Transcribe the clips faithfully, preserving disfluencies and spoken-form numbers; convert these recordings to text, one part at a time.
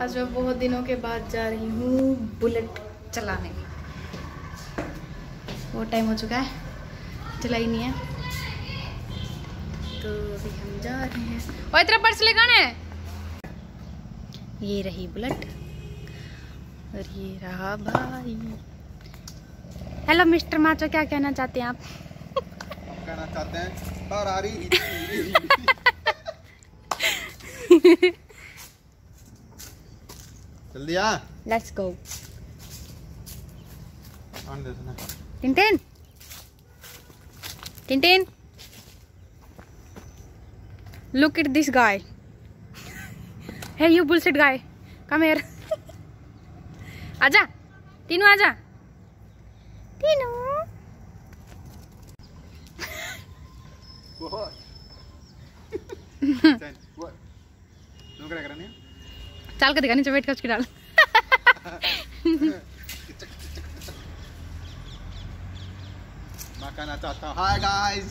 आज मैं बहुत दिनों के बाद जा रही हूँ बुलेट चलाने। बहुत टाइम हो चुका है, चलाई नहीं है, तो अभी हम जा रहे हैं। और तेरा पर्स ले कौन है? ये रही बुलेट और ये रहा भाई। हेलो मिस्टर माचो, क्या कहना चाहते हैं आप? कहना चाहते हैं फरारी। जल्दी आ। Let's go. Tintin Tintin, look at this guy. Hey you bullshit guy, come here. आजा तीनू, आजा तीनू। बहुत चल वो नो क्या करनी है? चल के दिखा, नीचे बैठ कर उसकी डाल। मैं कहना चाहता हूँ हाय गाइस।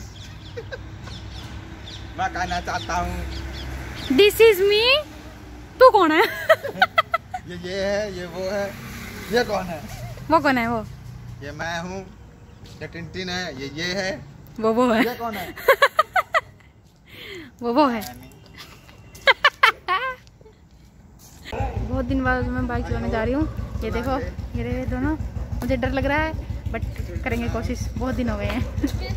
मैं कहना चाहता हूँ दिस इज मी। तू कौन है? ये ये है, ये वो है। ये कौन है? वो कौन है? वो ये मैं हूँ। ये टिंटिन है। ये ये है। वो वो है। ये कौन है? वो वो है। बहुत दिन बाद मैं बाइक चलाने जा रही हूँ। ये देखो, ये रहे दोनों। मुझे डर लग रहा है बट करेंगे कोशिश, बहुत दिन हो गए हैं।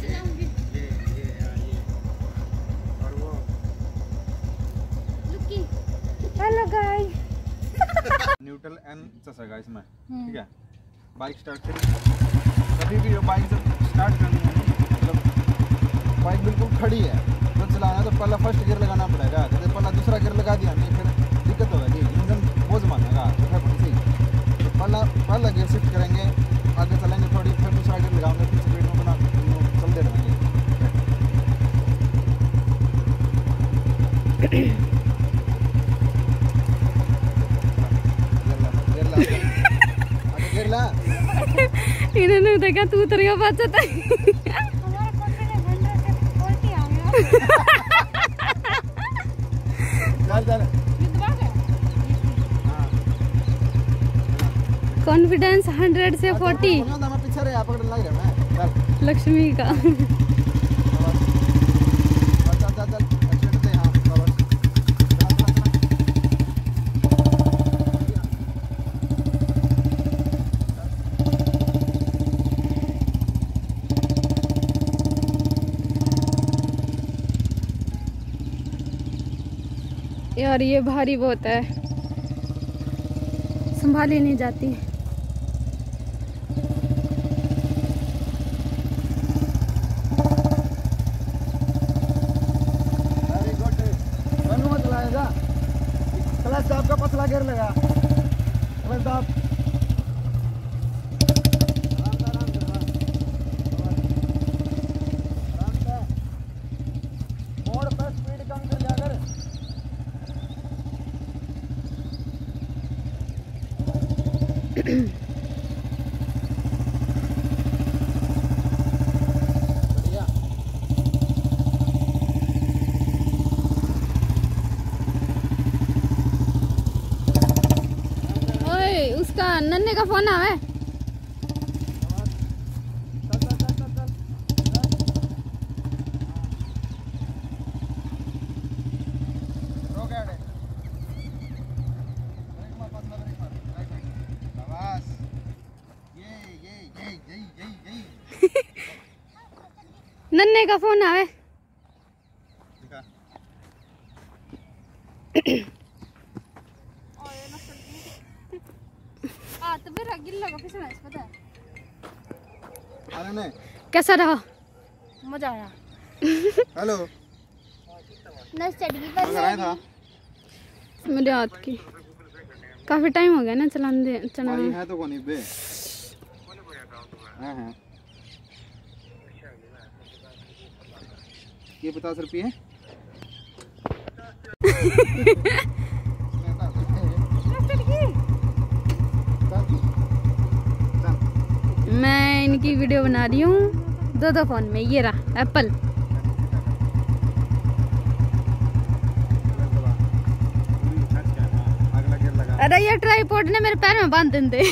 Hello guys. न्यूट्रल एंड ससा गाइस में, ठीक है। बाइक स्टार्ट करें, कभी भी बाइक जब स्टार्ट करनी है, मतलब बाइक बिल्कुल खड़ी है तो चलाना है, तो पहला फर्स्ट गियर लगाना पड़ेगा। जैसे पहला दूसरा गियर लगा दिया नहीं, फिर दिक्कत होगी, इंजन बोझ मानेगा। तो है सही, तो पहला पहला गियर शिफ्ट करेंगे, आगे चलेंगे थोड़ी, फिर दूसरा गियर लगाएंगे, फिर स्पीड में बना चलते रहेंगे। इन्होंने देखा तू उतर गया, बात चलता है। कॉन्फिडेंस हंड्रेड से फोर्टी। लक्ष्मी का यार, ये भारी बहुत है, संभाली नहीं जाती। Very good. बनवा चलाएगा, क्लच दाब का पतला गियर लगा, क्लच दाब। मोड़ पर स्पीड कम कर जाकर। ओए, उसका नन्हे का फोन आवे। नन्हे का फोन आवे। आ तो फिर गिल्ला को फिसलना है, पता है। अरे नहीं, कैसा रहा? मजा आया। हेलो नस चढ़ी मगर आया था। मेरे हाथ की काफी टाइम हो गया ना चलाने चलाने। भाई है तो कौन बे? हाँ हाँ, ये पचास रुपये है। मैं इनकी वीडियो बना रही हूँ दो दो फोन में। ये रहा एप्पल। अरे ये ट्राइपॉड ने मेरे पैर में बांध देंगे।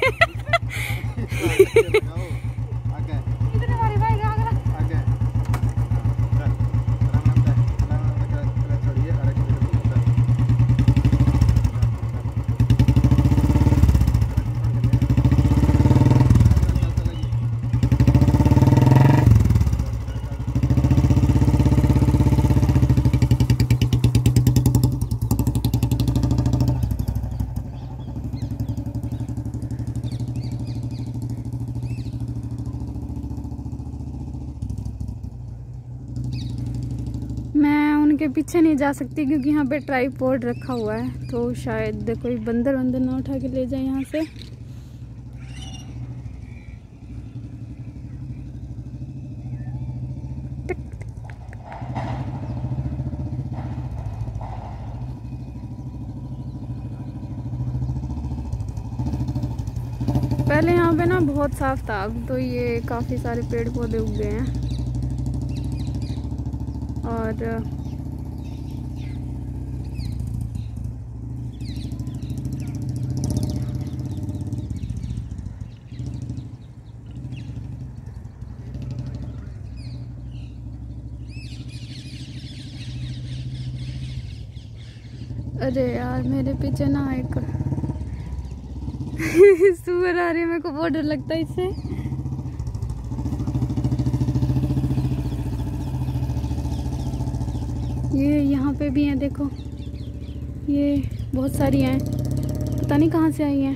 के पीछे नहीं जा सकती क्योंकि यहाँ पे ट्राइपॉड रखा हुआ है, तो शायद कोई बंदर वंदर ना उठा के ले जाए यहाँ से। पहले यहाँ पे ना बहुत साफ था, अब तो ये काफी सारे पेड़ पौधे उग गए हैं। और अरे यार मेरे पीछे ना एक सुअर आ रही है, मेरे को बहुत डर लगता है इससे। ये यहाँ पे भी हैं, देखो ये बहुत सारी हैं, पता नहीं कहाँ से आई हैं।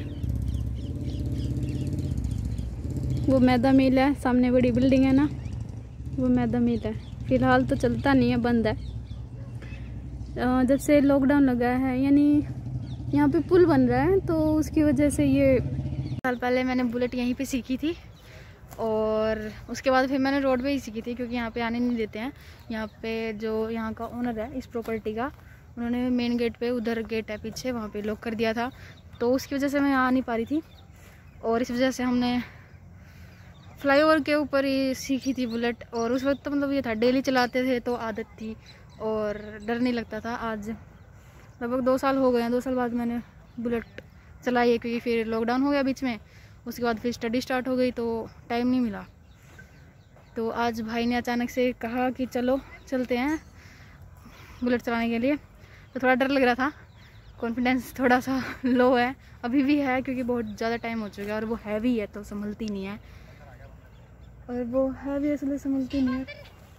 वो मैदा मिल है, सामने बड़ी बिल्डिंग है ना, वो मैदा मिल है। फिलहाल तो चलता नहीं है, बंद है। जब से लॉकडाउन लगा है, यानी यहाँ पे पुल बन रहा है, तो उसकी वजह से ये साल पहले मैंने बुलेट यहीं पे सीखी थी और उसके बाद फिर मैंने रोड पे ही सीखी थी, क्योंकि यहाँ पे आने नहीं देते हैं। यहाँ पे जो यहाँ का ओनर है इस प्रॉपर्टी का, उन्होंने मेन गेट पे, उधर गेट है पीछे, वहाँ पे लॉक कर दिया था, तो उसकी वजह से मैं आ नहीं पा रही थी। और इस वजह से हमने फ्लाईओवर के ऊपर ही सीखी थी बुलेट। और उस वक्त तो मतलब ये था, डेली चलाते थे तो आदत थी और डर नहीं लगता था। आज लगभग दो साल हो गए हैं, दो साल बाद मैंने बुलेट चलाई है, क्योंकि फिर लॉकडाउन हो गया बीच में, उसके बाद फिर स्टडी स्टार्ट हो गई तो टाइम नहीं मिला। तो आज भाई ने अचानक से कहा कि चलो चलते हैं बुलेट चलाने के लिए। तो थोड़ा डर लग रहा था, कॉन्फिडेंस थोड़ा सा लो है, अभी भी है, क्योंकि बहुत ज़्यादा टाइम हो चुका है और वो हैवी है तो संभलती नहीं है, और वो हैवी इसलिए संभलती नहीं है,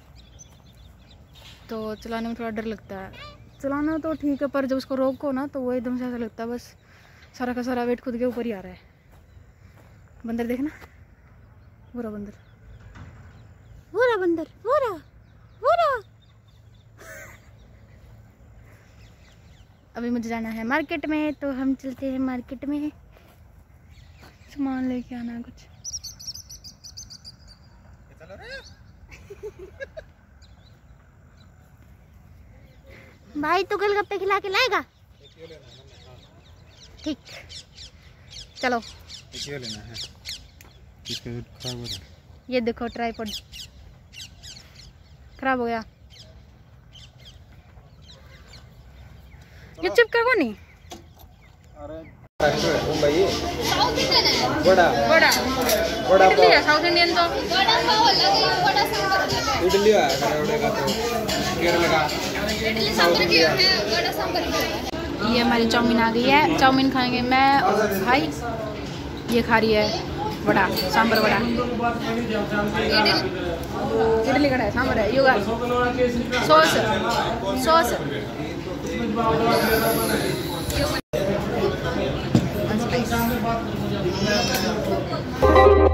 तो चलाने में थोड़ा डर लगता है। चलाना तो ठीक है, पर जब उसको रोको ना तो वो एकदम से ऐसा लगता है बस सारा का सारा वेट खुद के ऊपर ही आ रहा है। बंदर देखना, वो रहा बंदर, वो रहा बंदर, वो रहा वो रहा। अभी मुझे जाना है मार्केट में, तो हम चलते हैं मार्केट में, सामान लेके आना है कुछ। भाई तो गोलगप्पे खिला के लाएगा? ठीक, चलो। लेना है, खराब हो रहा है। ये देखो ट्राइपॉड खराब हो गया, ये चिपका को नहीं। अरे भाई बड़ा बड़ा बड़ा इडली है, साउथ इंडियन तो इडली है, कनाडा का तो केरल का इडली सांभर की है, बड़ा सांभर की। ये हमारी चाउमीन आ गई है, चाउमीन खाएंगे मैं और भाई। ये खा रही है बड़ा सांभर, बड़ा इडली कड़ा है, सांभर है, युगा सॉस सॉस One space.